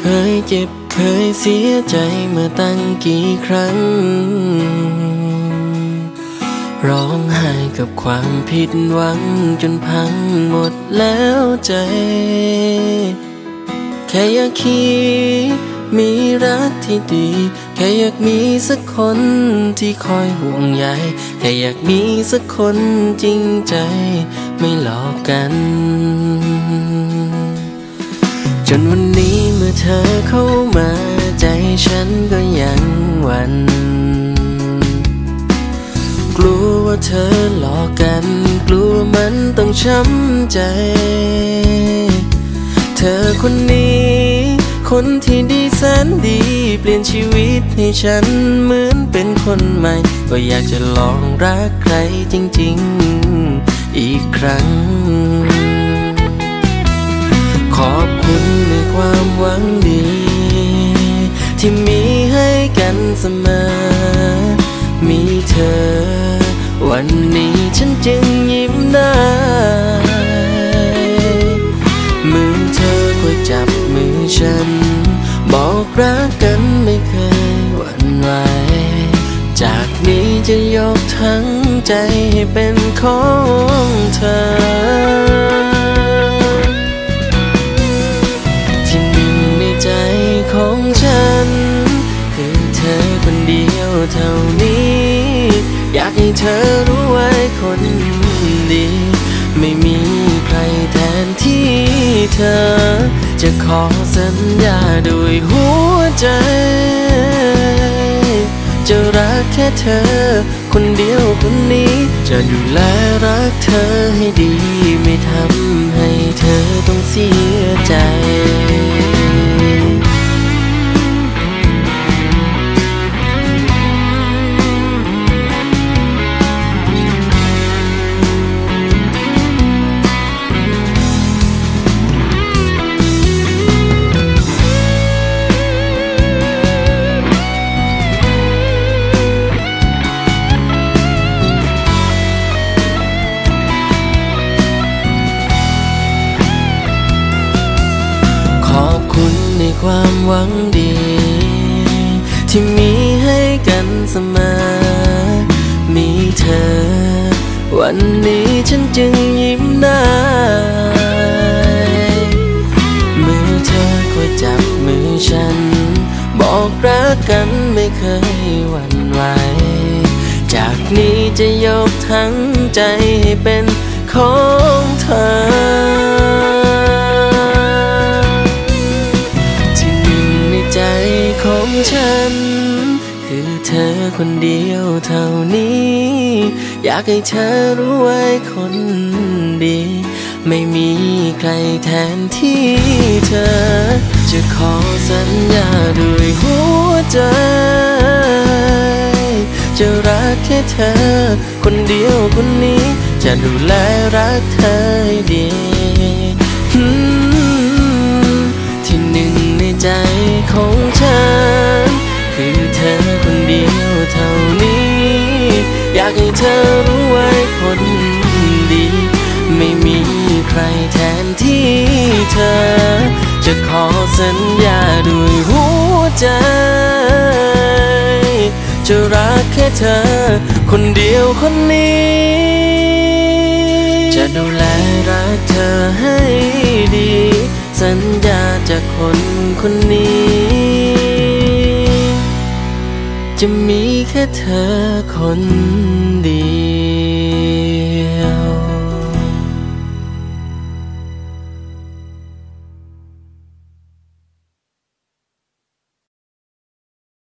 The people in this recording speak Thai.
เคยเจ็บเคยเสียใจมาตั้งกี่ครั้งร้องไห้กับความผิดหวังจนพังหมดแล้วใจแค่อยากคิดมีรักที่ดีแค่อยากมีสักคนที่คอยห่วงใยแค่อยากมีสักคนจริงใจไม่หลอกกันจนวันนี้เมื่อเธอเข้ามาใจฉันก็ยังหวั่นกลัวว่าเธอหลอกกันกลัวมันต้องช้ำใจเธอคนนี้คนที่ดีแสนดีเปลี่ยนชีวิตให้ฉันเหมือนเป็นคนใหม่ก็อยากจะลองรักใครจริงๆอีกครั้งขอบคุณในความหวังดีที่มีให้กันเสมอมีเธอวันนี้ฉันจึงยิ้มได้มือเธอคอยจับมือฉันบอกรักกันไม่เคยหวั่นไหวจากนี้จะยกทั้งใจให้เป็นของเธอที่หนึ่งในใจของฉันคือเธอคนเดียวเท่านี้อยากให้เธอรู้ไว้คนดีไม่มีใครแทนที่เธอจะขอสัญญาด้วยหัวใจจะรักแค่เธอคนเดียวคนนี้จะดูแลรักเธอให้ดีไม่ทำให้เธอต้องเสียใจในความหวังดีที่มีให้กันเสมอมีเธอวันนี้ฉันจึงยิ้มได้มือเธอคอยจับมือฉันบอกรักกันไม่เคยหวั่นไหวจากนี้จะยกทั้งใจให้เป็นของเธอใจของฉันคือเธอคนเดียวเท่านี้อยากให้เธอรู้ไว้คนดีไม่มีใครแทนที่เธอจะขอสัญญาด้วยหัวใจจะรักแค่เธอคนเดียวคนนี้จะดูแลรักเธอให้ดีที่หนึ่งในใจของฉันคือเธอคนเดียวเท่านี้อยากให้เธอรู้ไว้คนดีไม่มีใครแทนที่เธอจะขอสัญญาด้วยหัวใจจะรักแค่เธอคนเดียวคนนี้จะดูแลรักเธอให้ดีสัญญาจากคนคนนี้จะมีแค่เธอคนเดี